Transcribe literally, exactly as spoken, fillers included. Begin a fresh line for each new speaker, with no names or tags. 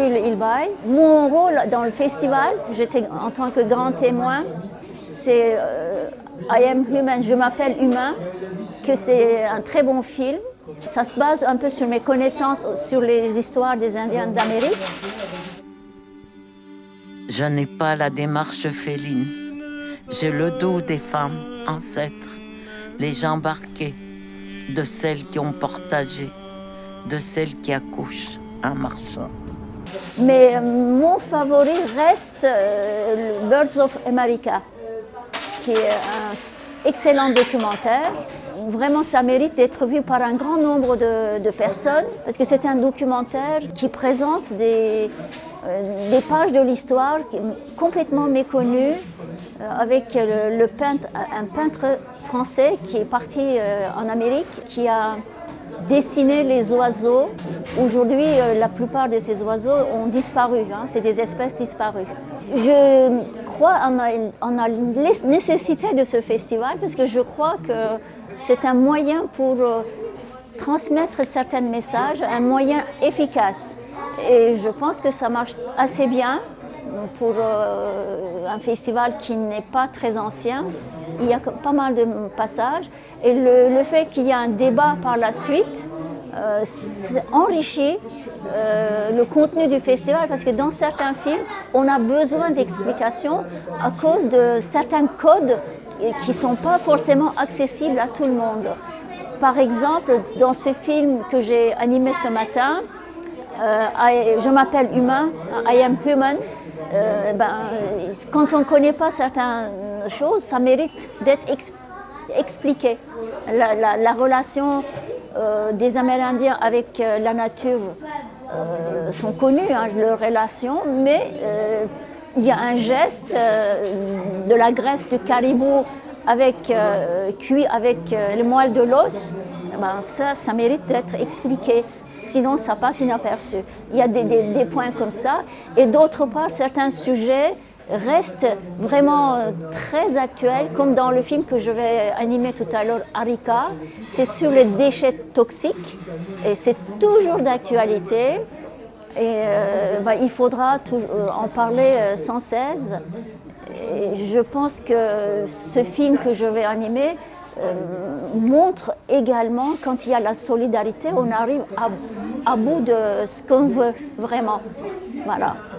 brûle, il baille. Mon rôle dans le festival, j'étais en tant que grand témoin, c'est euh, I Am Human, je m'appelle Humain, que c'est un très bon film. Ça se base un peu sur mes connaissances sur les histoires des Indiens d'Amérique.
Je n'ai pas la démarche féline. J'ai le dos des femmes ancêtres, les jambes arquées, de celles qui ont partagé, de celles qui accouchent en marchant.
Mais euh, mon favori reste euh, Birds of America, qui est un excellent documentaire. Vraiment, ça mérite d'être vu par un grand nombre de, de personnes, parce que c'est un documentaire qui présente des, euh, des pages de l'histoire complètement méconnues, euh, avec le, le peintre, un peintre français qui est parti euh, en Amérique, qui a dessiné les oiseaux. Aujourd'hui, euh, la plupart de ces oiseaux ont disparu, hein, c'est des espèces disparues. Je crois en la, en la nécessité de ce festival parce que je crois que c'est un moyen pour euh, transmettre certains messages, un moyen efficace. Et je pense que ça marche assez bien pour euh, un festival qui n'est pas très ancien. Il y a pas mal de passages et le, le fait qu'il y ait un débat par la suite euh, enrichit euh, le contenu du festival parce que dans certains films, on a besoin d'explications à cause de certains codes qui ne sont pas forcément accessibles à tout le monde. Par exemple, dans ce film que j'ai animé ce matin, euh, je m'appelle Humain, I Am Human. Euh, ben, quand on ne connaît pas certaines choses, ça mérite d'être ex expliqué. La, la, la relation euh, des Amérindiens avec euh, la nature euh, sont connues, hein, leurs relations, mais euh, il y a un geste euh, de la graisse de caribou avec, euh, cuit avec euh, le moelle de l'os. Ben ça, ça mérite d'être expliqué, sinon ça passe inaperçu. Il y a des, des, des points comme ça, et d'autre part, certains sujets restent vraiment très actuels, comme dans le film que je vais animer tout à l'heure, Arika, c'est sur les déchets toxiques, et c'est toujours d'actualité, et euh, ben, il faudra tout, euh, en parler euh, sans cesse. Et je pense que ce film que je vais animer Euh, montre également quand il y a la solidarité, on arrive à, à bout de ce qu'on veut vraiment. Voilà.